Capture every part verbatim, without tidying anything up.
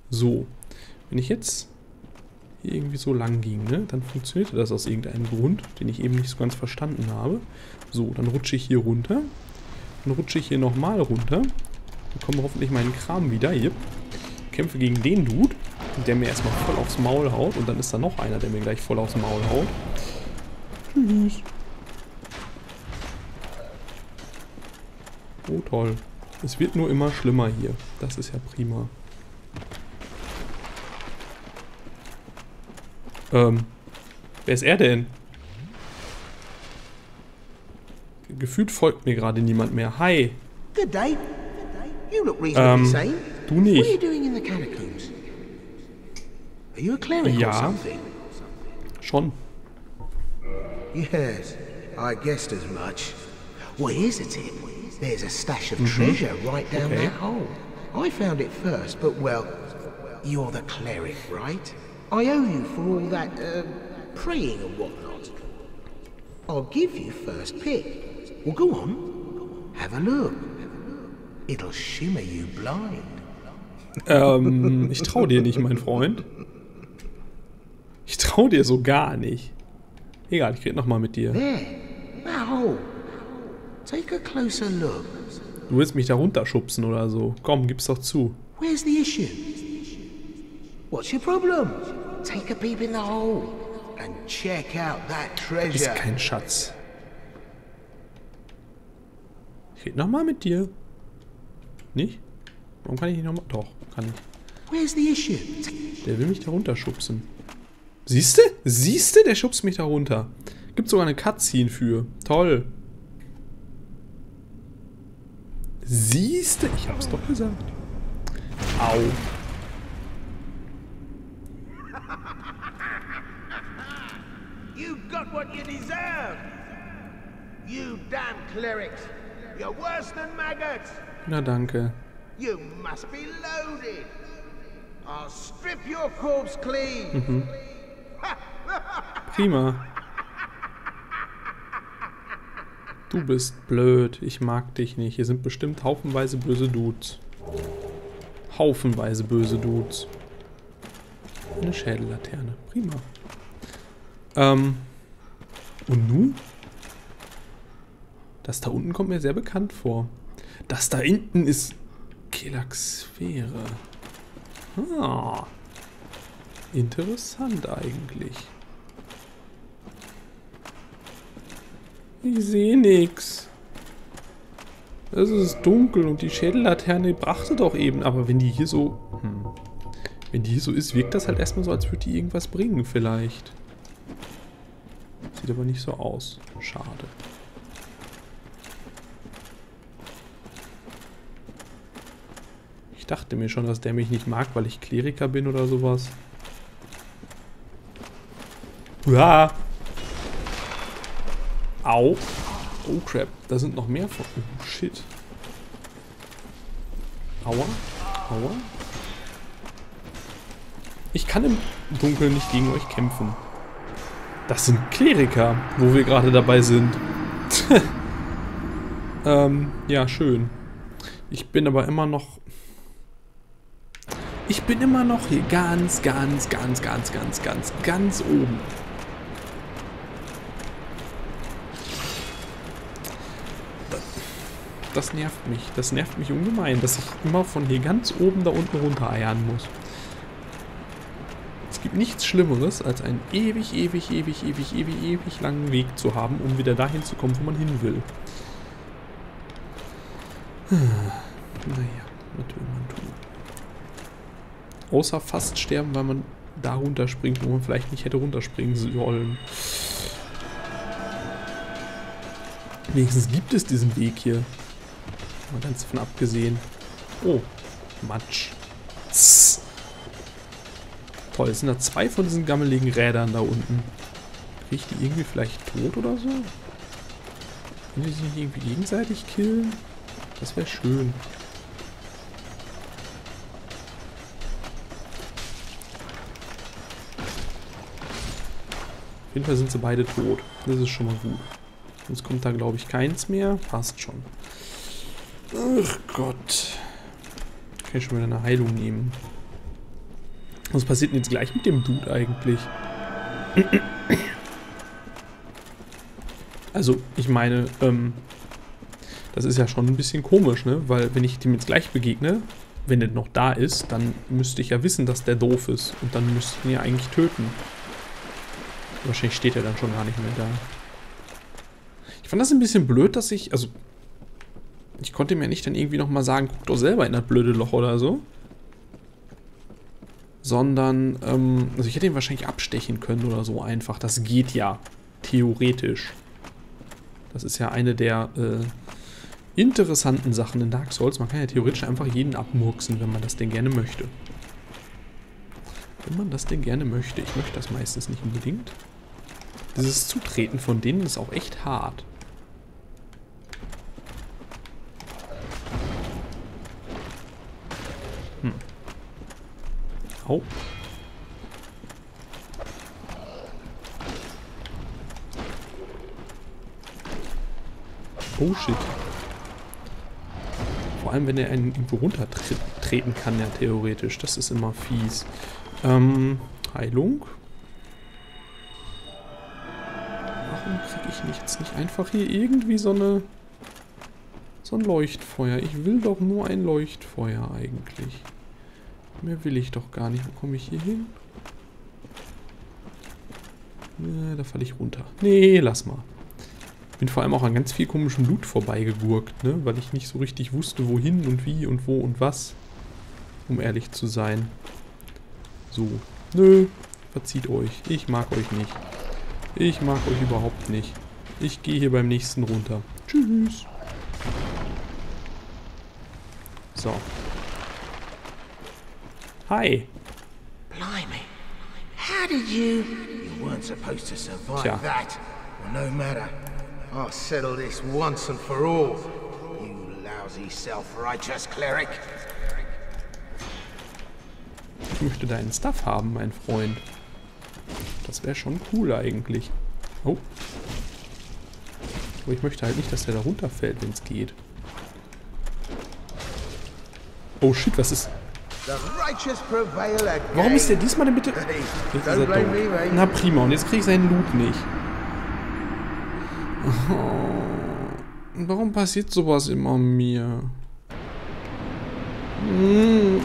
So. Wenn ich jetzt hier irgendwie so lang ging, ne, dann funktionierte das aus irgendeinem Grund, den ich eben nicht so ganz verstanden habe. So, dann rutsche ich hier runter. Dann rutsche ich hier nochmal runter. Bekomme hoffentlich meinen Kram wieder. Hier. Kämpfe gegen den Dude, der mir erstmal voll aufs Maul haut. Und dann ist da noch einer, der mir gleich voll aufs Maul haut. Tschüss. Oh toll. Es wird nur immer schlimmer hier. Das ist ja prima. Ähm. Wer ist er denn? Gefühlt folgt mir gerade niemand mehr. Hi. Good day. You look reasonably Ähm, sane. du What are you nicht. doing in the catacombs? Are you a cleric Ja. or something? Schon. Yes, I guessed as much. Well, here's the tip. There's a stash of treasure right down Okay. that hole. I found it first, but well, you're the cleric, right? I owe you for all that, uh, praying and whatnot. I'll give you first pick. Well, go on. Have a look. It'll shimmer you blind. Ähm, ich trau dir nicht, mein Freund. Ich trau dir so gar nicht. Egal, ich red nochmal mit dir. There, that hole. Take a closer look. Du willst mich da runterschubsen oder so. Komm, gib's doch zu. Where's the issue? What's your problem? Take a peep in the hole and check out that treasure. Ist kein Schatz. Ich red nochmal mit dir. Nicht? Warum kann ich nicht nochmal? Doch, kann ich. Where's the issue? Der will mich da runterschubsen. Siehste? Siehste? Der schubst mich da runter. Gibt sogar eine Cutscene für. Toll. Siehste? Ich hab's doch gesagt. Au. You got what you deserve. You damn clerics. You're worse than maggots. Na danke. You must be loaded. I'll strip your corpse clean. Mhm. Prima. Du bist blöd. Ich mag dich nicht. Hier sind bestimmt haufenweise böse Dudes. Haufenweise böse Dudes. Eine Schädellaterne. Prima. Ähm. Und nun? Das da unten kommt mir sehr bekannt vor. Das da hinten ist Kelaxsphäre. Ah. Interessant eigentlich. Ich sehe nichts. Es ist dunkel und die Schädellaterne brachte doch eben. Aber wenn die hier so... Hm, wenn die hier so ist, wirkt das halt erstmal so, als würde die irgendwas bringen vielleicht. Sieht aber nicht so aus. Schade. Ich dachte mir schon, dass der mich nicht mag, weil ich Kleriker bin oder sowas. Uah. Au. Oh crap, da sind noch mehr von. Oh shit. Aua. Aua. Ich kann im Dunkeln nicht gegen euch kämpfen. Das sind Kleriker, wo wir gerade dabei sind. ähm, ja, schön. Ich bin aber immer noch... Ich bin immer noch hier ganz, ganz, ganz, ganz, ganz, ganz, ganz oben. Das nervt mich. Das nervt mich ungemein, dass ich immer von hier ganz oben da unten runter eiern muss. Es gibt nichts Schlimmeres, als einen ewig, ewig, ewig, ewig, ewig, ewig langen Weg zu haben, um wieder dahin zu kommen, wo man hin will. Naja, was will man tun? Außer fast sterben, weil man da runterspringt, wo man vielleicht nicht hätte runterspringen sollen. Wenigstens gibt es diesen Weg hier. Mal ganz davon abgesehen. Oh, Matsch. Tss. Toll, es sind da zwei von diesen gammeligen Rädern da unten. Kriege ich die irgendwie vielleicht tot oder so? Können die sich nicht irgendwie gegenseitig killen? Das wäre schön. Auf jeden Fall sind sie beide tot. Das ist schon mal gut. Sonst kommt da, glaube ich, keins mehr. Passt schon. Ach Gott. Kann ich schon wieder eine Heilung nehmen. Was passiert denn jetzt gleich mit dem Dude eigentlich? Also, ich meine, ähm, das ist ja schon ein bisschen komisch, ne? Weil, wenn ich dem jetzt gleich begegne, wenn der noch da ist, dann müsste ich ja wissen, dass der doof ist. Und dann müsste ich ihn ja eigentlich töten. Wahrscheinlich steht er dann schon gar nicht mehr da. Ich fand das ein bisschen blöd, dass ich, also, ich konnte mir nicht dann irgendwie nochmal sagen, guck doch selber in das blöde Loch oder so. Sondern, ähm, also ich hätte ihn wahrscheinlich abstechen können oder so einfach. Das geht ja. Theoretisch. Das ist ja eine der äh, interessanten Sachen in Dark Souls. Man kann ja theoretisch einfach jeden abmurksen, wenn man das denn gerne möchte. Wenn man das denn gerne möchte. Ich möchte das meistens nicht unbedingt. Dieses Zutreten von denen ist auch echt hart. Hm. Au. Oh shit. Vor allem, wenn er einen irgendwo runtertreten kann, ja theoretisch. Das ist immer fies. Ähm, Heilung. Warum kriege ich nichts? Nicht einfach hier irgendwie so eine... So ein Leuchtfeuer. Ich will doch nur ein Leuchtfeuer eigentlich. Mehr will ich doch gar nicht. Wo komme ich hier hin? Ja, da falle ich runter. Nee, lass mal. Bin vor allem auch an ganz viel komischem Loot vorbeigegurkt, ne? Weil ich nicht so richtig wusste, wohin und wie und wo und was. Um ehrlich zu sein. So. Nö. Verzieht euch. Ich mag euch nicht. Ich mag euch überhaupt nicht. Ich gehe hier beim nächsten runter. Tschüss. So. Hi. Blimey. How did you... You weren't supposed to survive Tja. that. Well, no matter. I'll settle this once and for all. You lousy self-righteous cleric. Ich möchte deinen Stuff haben, mein Freund. Das wäre schon cool eigentlich. Oh. Aber ich möchte halt nicht, dass der da runterfällt, wenn es geht. Oh shit, was ist... Warum ist der diesmal denn bitte... Jetzt ist er doof. Na prima, und jetzt kriege ich seinen Loot nicht. Oh, warum passiert sowas immer mir? Hm.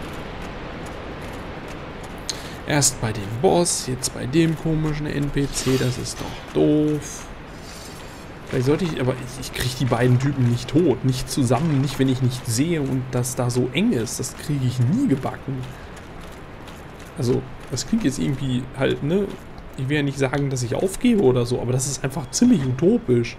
Erst bei dem Boss, jetzt bei dem komischen N P C, das ist doch doof. Vielleicht sollte ich, aber ich, ich kriege die beiden Typen nicht tot, nicht zusammen, nicht wenn ich nicht sehe und das da so eng ist. Das kriege ich nie gebacken. Also, das klingt jetzt irgendwie halt, ne? Ich will ja nicht sagen, dass ich aufgebe oder so, aber das ist einfach ziemlich utopisch.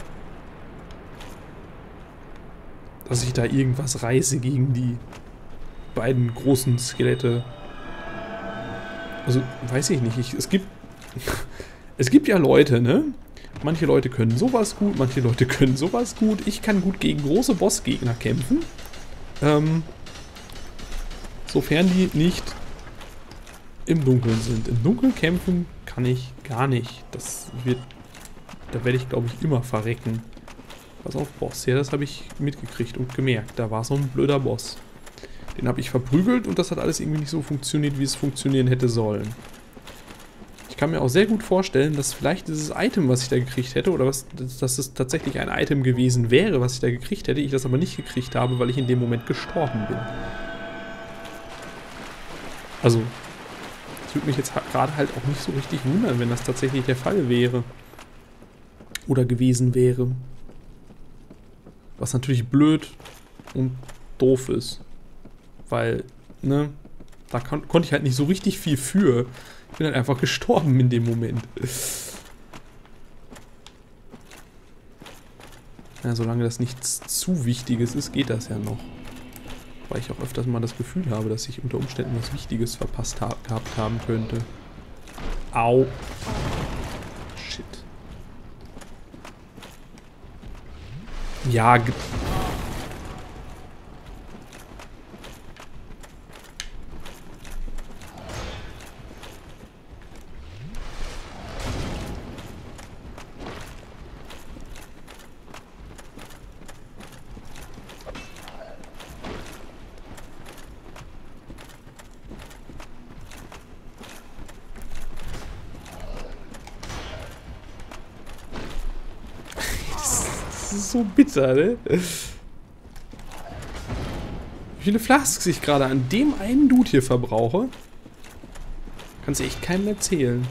Dass ich da irgendwas reiße gegen die beiden großen Skelette. Also, weiß ich nicht. Ich, es gibt... es gibt ja Leute, ne? Manche Leute können sowas gut, manche Leute können sowas gut. Ich kann gut gegen große Bossgegner kämpfen. Ähm, sofern die nicht im Dunkeln sind. Im Dunkeln kämpfen kann ich gar nicht. Das wird... Da werde ich, glaube ich, immer verrecken. Pass auf, Boss. Ja, das habe ich mitgekriegt und gemerkt. Da war so ein blöder Boss. Den habe ich verprügelt und das hat alles irgendwie nicht so funktioniert, wie es funktionieren hätte sollen. Ich kann mir auch sehr gut vorstellen, dass vielleicht dieses Item, was ich da gekriegt hätte, oder was, dass es tatsächlich ein Item gewesen wäre, was ich da gekriegt hätte, ich das aber nicht gekriegt habe, weil ich in dem Moment gestorben bin. Also, es würde mich jetzt gerade halt auch nicht so richtig wundern, wenn das tatsächlich der Fall wäre. Oder gewesen wäre. Was natürlich blöd und doof ist. Weil, ne, da kon konnte ich halt nicht so richtig viel für. Ich bin halt einfach gestorben in dem Moment. Ja, solange das nichts zu Wichtiges ist, geht das ja noch. Weil ich auch öfters mal das Gefühl habe, dass ich unter Umständen was Wichtiges verpasst ha gehabt haben könnte. Au. Shit. Ja, Das ist so bitter, ne? Wie viele Flasks ich gerade an dem einen Dude hier verbrauche, kannst du echt keinem erzählen.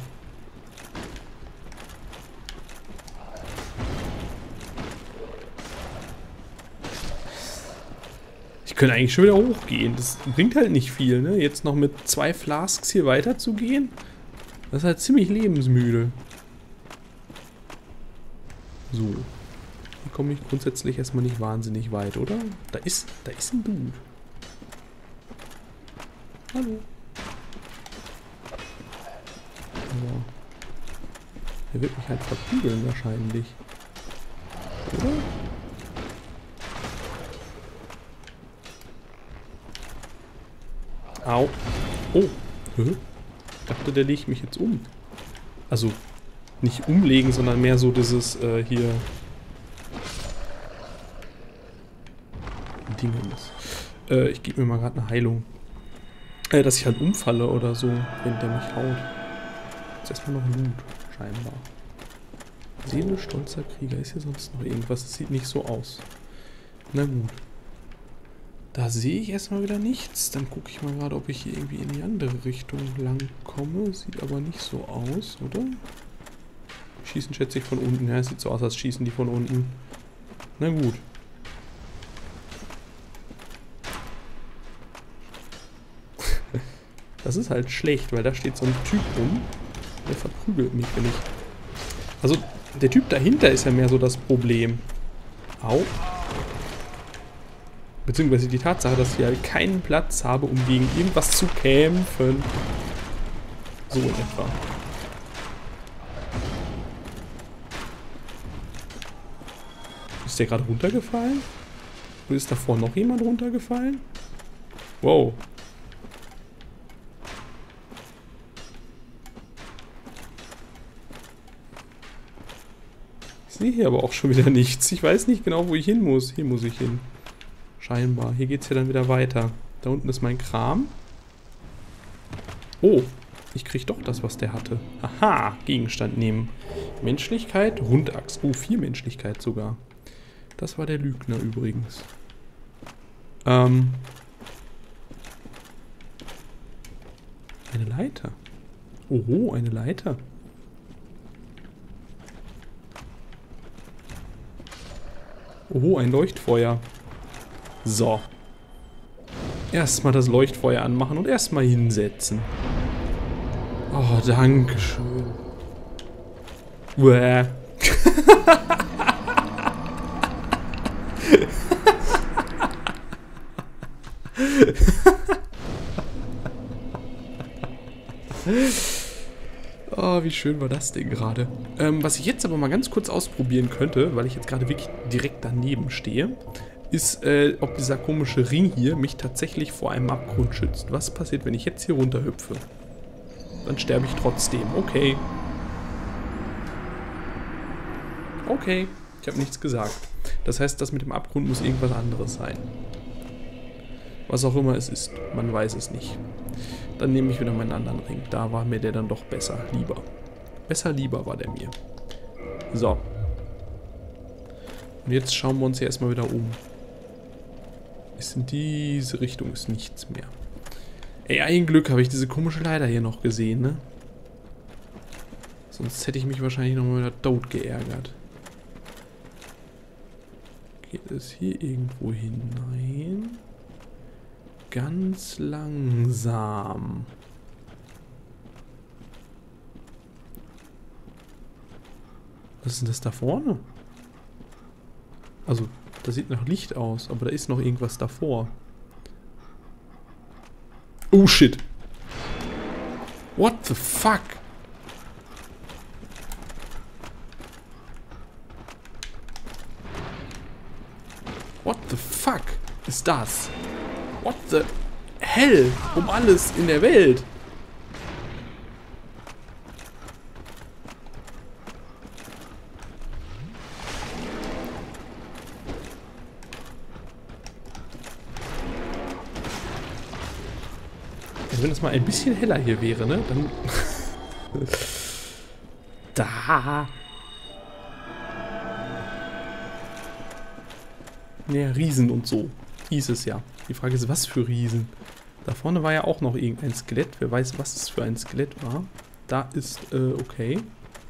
Ich könnte eigentlich schon wieder hochgehen. Das bringt halt nicht viel, ne? Jetzt noch mit zwei Flasks hier weiter zu gehen, das ist halt ziemlich lebensmüde. So. Hier komme ich grundsätzlich erstmal nicht wahnsinnig weit, oder? Da ist, da ist ein Dude. Hallo. Aber der wird mich halt verprügeln wahrscheinlich. Oder? Au. Oh. Hä? Ich dachte, der legt mich jetzt um. Also, nicht umlegen, sondern mehr so dieses, äh, hier... Dingens. Äh, ich gebe mir mal gerade eine Heilung. Äh, dass ich halt umfalle oder so, wenn der mich haut. Jetzt erstmal noch Loot, scheinbar. Seele, stolzer Krieger. Ist hier sonst noch irgendwas? Das sieht nicht so aus. Na gut. Da sehe ich erstmal wieder nichts. Dann gucke ich mal gerade, ob ich hier irgendwie in die andere Richtung lang komme. Sieht aber nicht so aus, oder? Schießen schätze ich von unten. Ja, sieht so aus, als schießen die von unten. Na gut. Das ist halt schlecht, weil da steht so ein Typ rum. Der verprügelt mich, wenn ich... Also, der Typ dahinter ist ja mehr so das Problem. Au. Beziehungsweise die Tatsache, dass ich halt keinen Platz habe, um gegen irgendwas zu kämpfen. So in etwa. Ist der gerade runtergefallen? Oder ist davor noch jemand runtergefallen? Wow. Ich sehe hier aber auch schon wieder nichts. Ich weiß nicht genau, wo ich hin muss. Hier muss ich hin. Scheinbar. Hier geht es ja dann wieder weiter. Da unten ist mein Kram. Oh, ich kriege doch das, was der hatte. Aha, Gegenstand nehmen. Menschlichkeit, Rundachs. Oh, vier Menschlichkeit sogar. Das war der Lügner übrigens. Ähm. Eine Leiter. Oho, eine Leiter. Oho, ein Leuchtfeuer. So. Erstmal das Leuchtfeuer anmachen und erstmal hinsetzen. Oh, danke schön. Uäh. Oh, wie schön war das denn gerade. Ähm, was ich jetzt aber mal ganz kurz ausprobieren könnte, weil ich jetzt gerade wirklich direkt daneben stehe, ist, äh, ob dieser komische Ring hier mich tatsächlich vor einem Abgrund schützt. Was passiert, wenn ich jetzt hier runterhüpfe? Dann sterbe ich trotzdem. Okay. Okay. Ich habe nichts gesagt. Das heißt, das mit dem Abgrund muss irgendwas anderes sein. Was auch immer es ist. Man weiß es nicht. Dann nehme ich wieder meinen anderen Ring. Da war mir der dann doch besser. Lieber. Besser lieber war der mir. So. Und jetzt schauen wir uns hier erstmal wieder um. Ist in diese Richtung ist nichts mehr. Ey, ein Glück habe ich diese komische Leiter hier noch gesehen, ne? Sonst hätte ich mich wahrscheinlich noch mal wieder tot geärgert. Geht es hier irgendwo hinein? Ganz langsam. Was ist denn das da vorne? Also, das sieht nach Licht aus, aber da ist noch irgendwas davor. Oh shit. What the fuck? What the fuck ist das? What the hell? Um alles in der Welt. Also wenn es mal ein bisschen heller hier wäre, ne? Dann... da. Naja, Riesen und so. Hieß es ja. Die Frage ist, was für Riesen? Da vorne war ja auch noch irgendein Skelett. Wer weiß, was es für ein Skelett war. Da ist, äh, okay.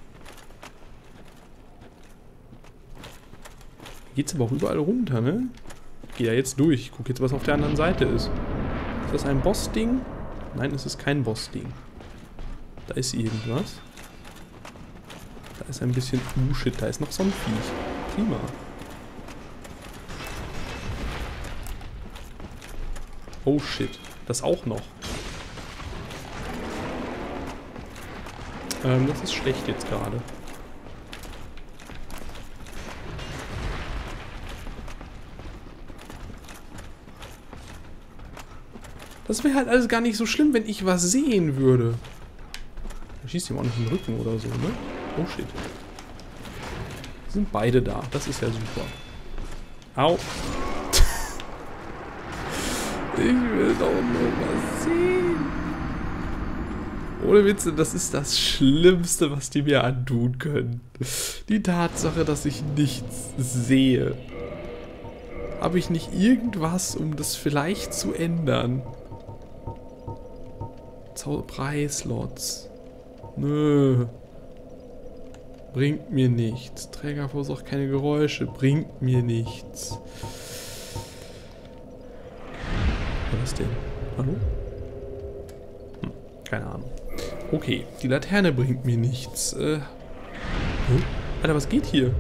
Geht's aber auch überall runter, ne? Ich geh da jetzt durch. Ich guck jetzt, was auf der anderen Seite ist. Ist das ein Boss-Ding? Nein, es ist kein Boss-Ding. Da ist irgendwas. Da ist ein bisschen... Uh, shit, da ist noch so ein Viech. Prima. Oh, shit. Das auch noch. Ähm, das ist schlecht jetzt gerade. Das wäre halt alles gar nicht so schlimm, wenn ich was sehen würde. Da schießt ihm auch nicht in den Rücken oder so, ne? Oh shit. Die sind beide da. Das ist ja super. Au. Ich will doch nur was sehen. Ohne Witze, das ist das Schlimmste, was die mir antun können. Die Tatsache, dass ich nichts sehe. Habe ich nicht irgendwas, um das vielleicht zu ändern? Preislots. Nö. Bringt mir nichts. Träger verursacht keine Geräusche. Bringt mir nichts. Was ist denn? Hallo? Hm, keine Ahnung. Okay, die Laterne bringt mir nichts. Äh. Hm? Alter, was geht hier?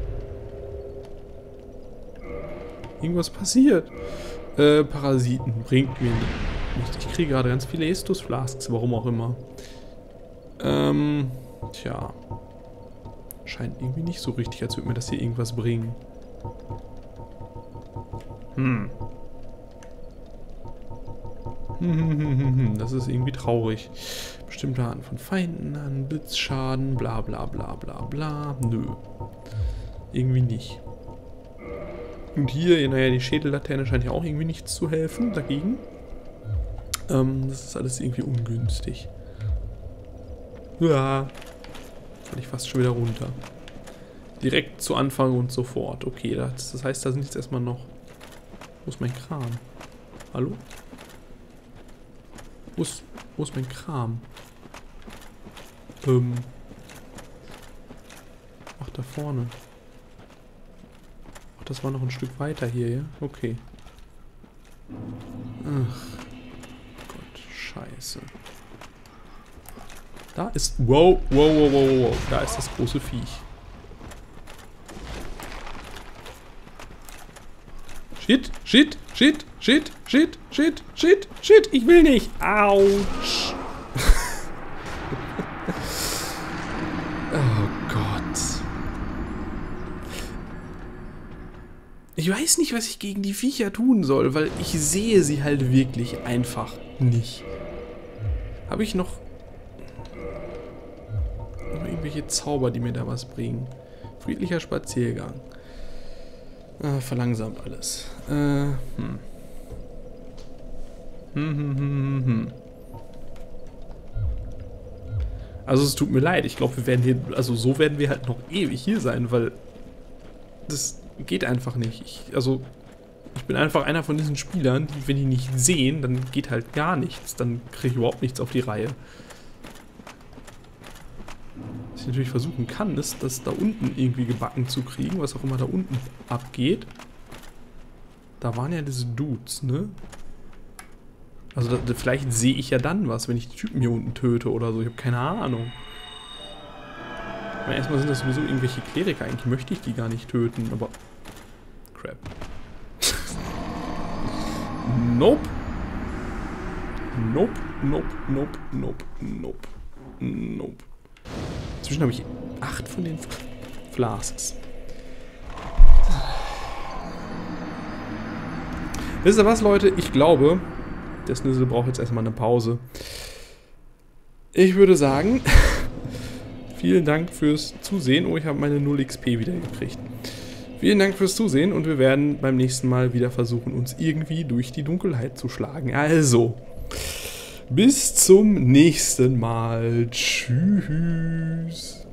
Irgendwas passiert. Äh, Parasiten bringt mir nichts. Ich kriege gerade ganz viele Estus Flasks, warum auch immer. Ähm, tja. Scheint irgendwie nicht so richtig, als würde mir das hier irgendwas bringen. Hm. Das ist irgendwie traurig. Bestimmte Arten von Feinden an, Blitzschaden, bla bla bla bla bla. Nö. Irgendwie nicht. Und hier, naja, die Schädellaterne scheint ja auch irgendwie nichts zu helfen dagegen. Ähm, das ist alles irgendwie ungünstig. Ja. Falle ich fast schon wieder runter. Direkt zu Anfang und sofort. Okay, das, das heißt, da sind jetzt erstmal noch... Wo ist mein Kram? Hallo? Wo ist, wo ist mein Kram? Ähm. Ach, da vorne. Ach, das war noch ein Stück weiter hier, ja? Okay. Ach. Gott, scheiße. Da ist... Wow, wow, wow, wow, wow. Da ist das große Viech. Shit, shit, shit, shit, shit, shit, shit, shit. Ich will nicht. Autsch. Oh Gott. Ich weiß nicht, was ich gegen die Viecher tun soll, weil ich sehe sie halt wirklich einfach nicht. Habe ich noch... noch irgendwelche Zauber, die mir da was bringen? Friedlicher Spaziergang. Äh, verlangsamt alles. Äh, hm. Hm, hm, hm, hm, hm. Also es tut mir leid, ich glaube, wir werden hier, also so werden wir halt noch ewig hier sein, weil das geht einfach nicht. Ich, also ich bin einfach einer von diesen Spielern, die, wenn die nicht sehen, dann geht halt gar nichts. Dann kriege ich überhaupt nichts auf die Reihe. Was ich natürlich versuchen kann, ist, das da unten irgendwie gebacken zu kriegen, was auch immer da unten abgeht. Da waren ja diese Dudes, ne? Also da, vielleicht sehe ich ja dann was, wenn ich die Typen hier unten töte oder so. Ich habe keine Ahnung. Ich meine, erstmal sind das sowieso irgendwelche Kleriker. Eigentlich möchte ich die gar nicht töten, aber... Crap. Nope. Nope, nope, nope, nope, nope, nope. Inzwischen habe ich acht von den Flasks. Wisst ihr was, Leute? Ich glaube, der Snizzle braucht jetzt erstmal eine Pause. Ich würde sagen, vielen Dank fürs Zusehen. Oh, ich habe meine null X P wieder gekriegt. Vielen Dank fürs Zusehen und wir werden beim nächsten Mal wieder versuchen, uns irgendwie durch die Dunkelheit zu schlagen. Also, bis zum nächsten Mal. Tschüss.